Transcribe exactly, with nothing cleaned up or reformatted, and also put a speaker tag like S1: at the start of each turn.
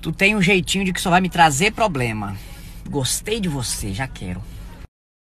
S1: Tu tem um jeitinho de que só vai me trazer problema. Gostei de você, já quero.